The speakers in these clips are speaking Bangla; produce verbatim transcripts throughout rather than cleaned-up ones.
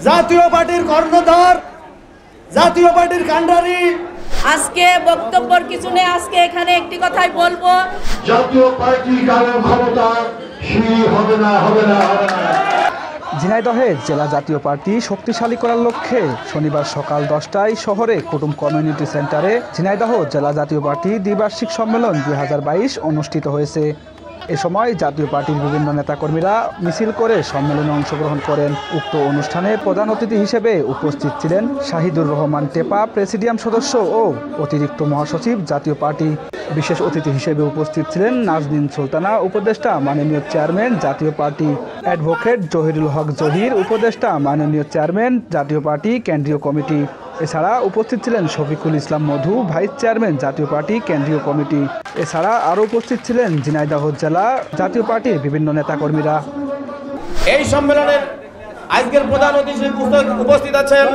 জাতীয় পার্টির কর্ণধার, জাতীয় পার্টির কাণ্ডারি। আজকে বক্তব্যের কিছু নেই, আজকে এখানে একটি কথাই বলবো, জাতীয় পার্টি কারণ ক্ষমতা সেই হবে না হবে না হবে না। ঝিনাইদহে জেলা জাতীয় পার্টি শক্তিশালী করার লক্ষ্যে শনিবার সকাল দশটায় শহরে কুটুম কমিউনিটি সেন্টারে ঝিনাইদহ জেলা জাতীয় পার্টি দ্বিবার্ষিক সম্মেলন দুই হাজার বাইশ অনুষ্ঠিত হয়েছে। এ সময় জাতীয় পার্টির বিভিন্ন নেতাকর্মীরা মিছিল করে সম্মেলনে অংশগ্রহণ করেন। উক্ত অনুষ্ঠানে প্রধান অতিথি হিসেবে উপস্থিত ছিলেন শাহিদুর রহমান টেপা, প্রেসিডিয়াম সদস্য ও অতিরিক্ত মহাসচিব জাতীয় পার্টি। বিশেষ অতিথি হিসেবে উপস্থিত ছিলেন নাজনীন সুলতানা, উপদেষ্টা মাননীয় চেয়ারম্যান জাতীয় পার্টি, অ্যাডভোকেট জহিরুল হক জহির, উপদেষ্টা মাননীয় চেয়ারম্যান জাতীয় পার্টি কেন্দ্রীয় কমিটি। এছাড়া উপস্থিত ছিলেন শফিকুল ইসলাম মধু, ভাইস চেয়ারম্যান জাতীয় পার্টি কেন্দ্রীয় কমিটি। এছাড়া আরও উপস্থিত ছিলেন ঝিনাইদহ জেলা জাতীয় পার্টির বিভিন্ন নেতাকর্মীরা। এই সম্মেলনের আজকের প্রধান অতিথি উপস্থিত আছেন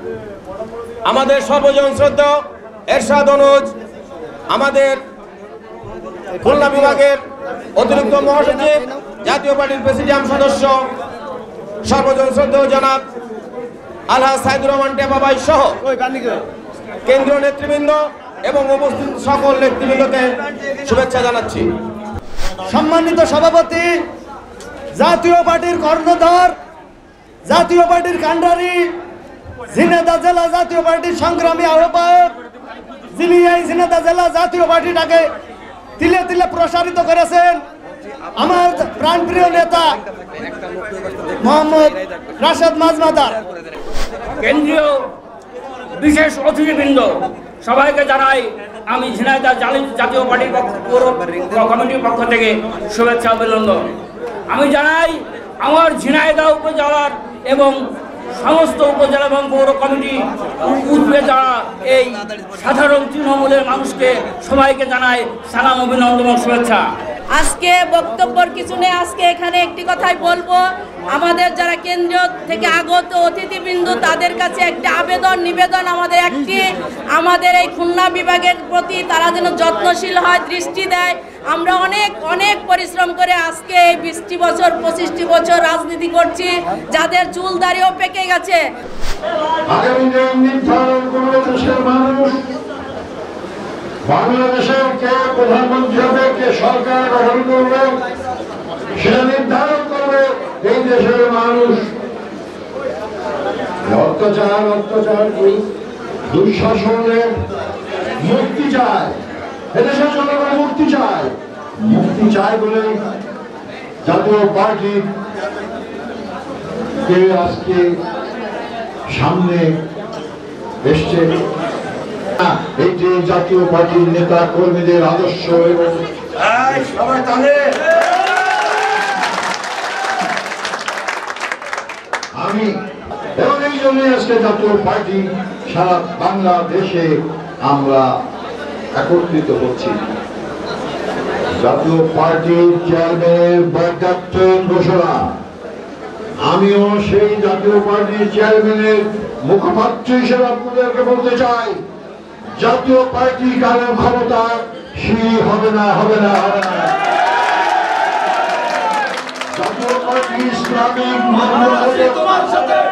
আমাদের সর্বজন শ্রদ্ধেয় এরশাদ অনুজ, আমাদের খুলনা বিভাগের অতিরিক্ত মহাসচিব, জাতীয় পার্টির প্রেসিডিয়াম সদস্য সর্বজন শ্রদ্ধেয় জনাব আলহাজ সাইদুর রহমান টেপা ভাই সহ কেন্দ্রীয় নেতৃবৃন্দ এবং উপস্থিত সকল নেতৃবৃন্দকে শুভেচ্ছা জানাচ্ছি। সম্মানিত সভাপতি, জাতীয় পার্টির কর্ণধার, জাতীয় পার্টির কাণ্ডারি, ঝিনাইদহ জেলা জাতীয় পার্টির সংগ্রামী আহ্বায়ক, যিনি এই ঝিনাইদহ জেলা জাতীয় পার্টিটাকে তিলে তিলে প্রসারিত করেছেন, আমার প্রাণপ্রিয় নেতা মোহাম্মদ রাশেদ মাজমাদার, কেন্দ্রীয় বিশেষ অতিথিবৃন্দ, সবাইকে জানাই আমি ঝিনাইদহ জাতীয় পার্টির কমিটির পক্ষ থেকে শুভেচ্ছা অভিনন্দন। আমি জানাই আমার ঝিনাইদহ উপজেলার এবং সমস্ত উপজেলা এবং পৌর কমিটি উঠবে যারা এই সাধারণ তৃণমূলের মানুষকে সবাইকে জানাই সালাম, অভিনন্দন এবং শুভেচ্ছা। আজকে বক্তব্যের কিছু নেই, আজকে এখানে একটি কথাই বলবো, আমাদের যারা কেন্দ্রীয় থেকে আগত অতিথিবৃন্দ তাদের কাছে একটা আবেদন নিবেদন আমাদের একটি, আমাদের এই খুলনা বিভাগের প্রতি তারা যেন যত্নশীল হয়, দৃষ্টি দেয়। আমরা অনেক অনেক পরিশ্রম করে আজকে এই বিশটি বছর পঁচিশটি বছর রাজনীতি করছি, যাদের চুল দাড়িও পেকে গেছে। বাংলাদেশের কে প্রধানমন্ত্রী হবে, কে সরকার গঠন করবে, সেটা নির্ধারণ করবে এই দেশের মানুষ। অত্যাচার অত্যাচার দুঃশাসনের মুক্তি চায়, এদেশের জনগণ মুক্তি চায়, মুক্তি চায় বলে জাতীয় পার্টি কে আজকে সামনে এসছে। এই যে জাতীয় পার্টির নেতা কর্মীদের আদর্শ এবং সবাই তাদের আমি এবং এই জন্য আজকে জাতীয় পার্টি সারা বাংলাদেশে আমরা একত্রিত হচ্ছি। জাতীয় পার্টির চেয়ারম্যানের বরদায়িত্বের ঘোষণা, আমিও সেই জাতীয় পার্টির চেয়ারম্যানের মুখপাত্র হিসেবে আপনাদেরকে বলতে চাই, জাতীয় পার্টি কারণ ক্ষমতা সেই হবে না হবে না হবে না। জাতীয় পার্টি ইসলামিক